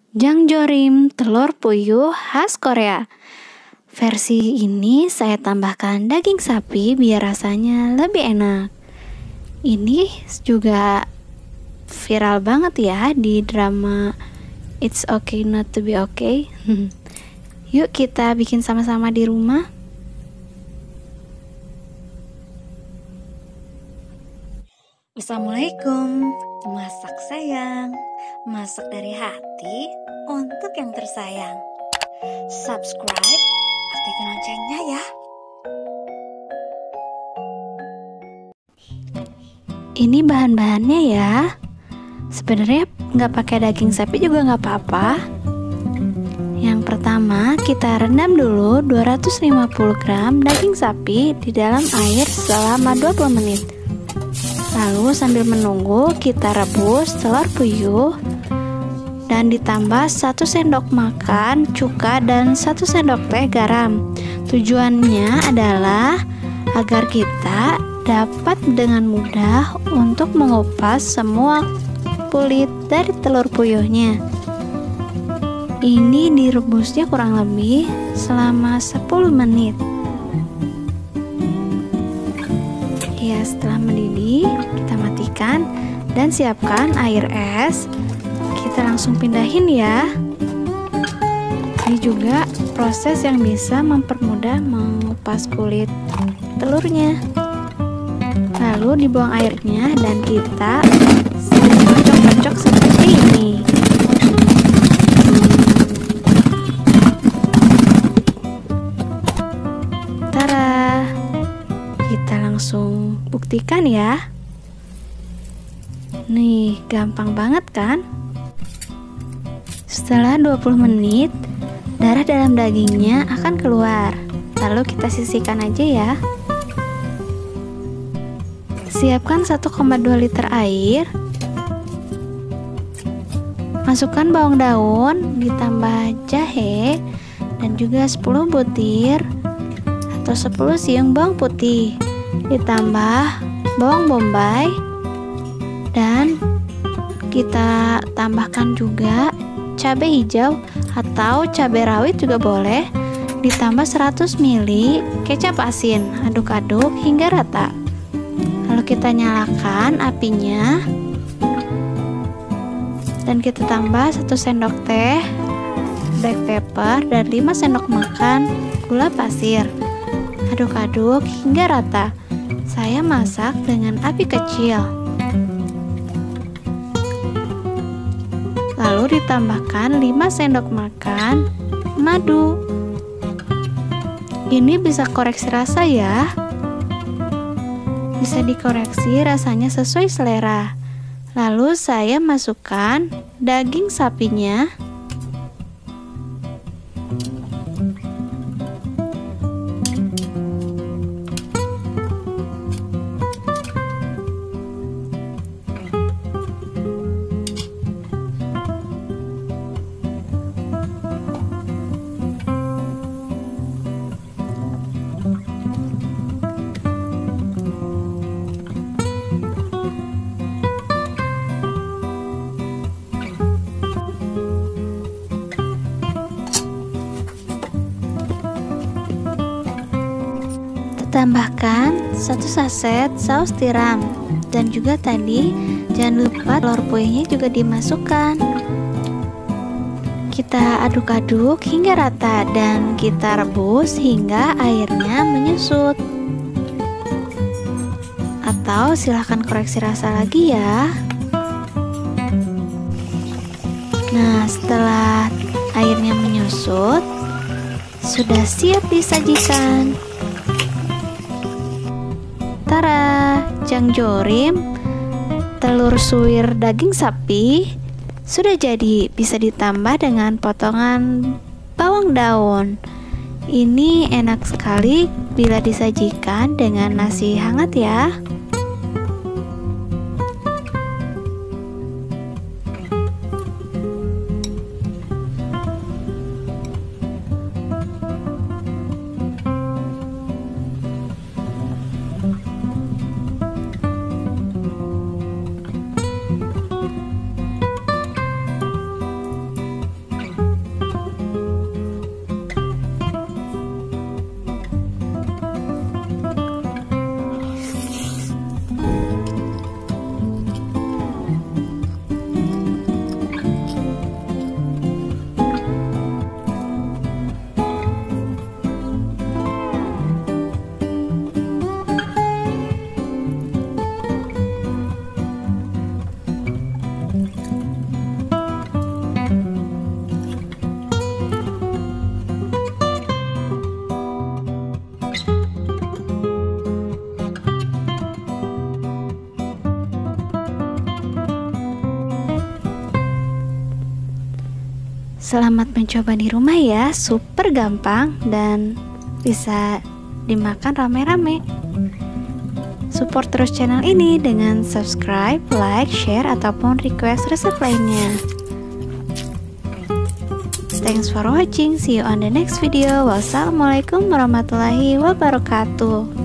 Jangjorim telur puyuh khas Korea. Versi ini saya tambahkan daging sapi biar rasanya lebih enak. Ini juga viral banget ya di drama It's Okay Not to Be Okay. Yuk kita bikin sama-sama di rumah. Assalamualaikum, masak sayang, masak dari hati untuk yang tersayang. Subscribe, aktifkan loncengnya ya. Ini bahan-bahannya ya. Sebenarnya nggak pakai daging sapi juga nggak apa-apa. Yang pertama kita rendam dulu 250 gram daging sapi di dalam air selama 20 menit. Lalu sambil menunggu kita rebus telur puyuh dan ditambah 1 sendok makan cuka dan 1 sendok teh garam. Tujuannya adalah agar kita dapat dengan mudah untuk mengupas semua kulit dari telur puyuhnya. Ini direbusnya kurang lebih selama 10 menit. Ya, setelah mendidih, kita matikan dan siapkan air es. Kita langsung pindahin ya. Ini juga proses yang bisa mempermudah mengupas kulit telurnya. Lalu dibuang airnya dan kita kocok-kocok seperti ini. Tara, kita langsung buktikan ya. Nih, gampang banget kan? Setelah 20 menit, darah dalam dagingnya akan keluar. Lalu kita sisihkan aja ya. Siapkan 1,2 liter air. Masukkan bawang daun, ditambah jahe, dan juga 10 butir atau 10 siung bawang putih. Ditambah bawang bombay, dan kita tambahkan juga cabai hijau atau cabai rawit juga boleh. Ditambah 100 ml kecap asin. Aduk-aduk hingga rata. Lalu kita nyalakan apinya dan kita tambah 1 sendok teh black pepper dan 5 sendok makan gula pasir. Aduk-aduk hingga rata. Saya masak dengan api kecil. Lalu ditambahkan 5 sendok makan madu. Ini bisa koreksi rasa ya. Bisa dikoreksi rasanya sesuai selera. Lalu saya masukkan daging sapinya. Tambahkan 1 saset saus tiram dan juga tadi jangan lupa telur puyuhnya juga dimasukkan. Kita aduk-aduk hingga rata dan kita rebus hingga airnya menyusut. Atau silahkan koreksi rasa lagi ya. Nah, setelah airnya menyusut, sudah siap disajikan. Tara, jangjorim telur suwir daging sapi sudah jadi. Bisa ditambah dengan potongan bawang daun. Ini enak sekali bila disajikan dengan nasi hangat ya. Selamat mencoba di rumah ya, super gampang dan bisa dimakan rame-rame. Support terus channel ini dengan subscribe, like, share, ataupun request resep lainnya. Thanks for watching, see you on the next video. Wassalamualaikum warahmatullahi wabarakatuh.